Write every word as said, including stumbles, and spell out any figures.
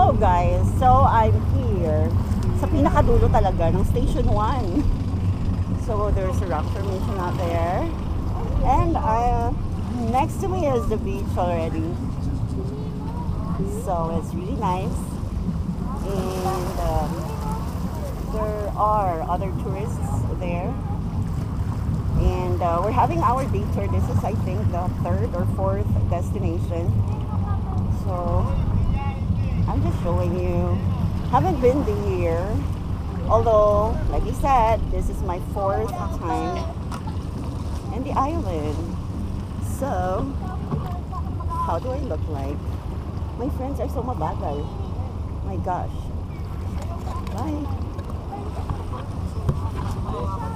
Hello guys, so I'm here sa pinakadulo talaga ng Station one. So there's a rock formation out there. And uh, next to me is the beach already. So it's really nice. And um, there are other tourists there. And uh, we're having our day tour. This is, I think, the third or fourth destination. So I'm just showing you. Haven't been here. Although, like I said, this is my fourth time in the island. So, how do I look like? My friends are so mabagal. My gosh. Bye.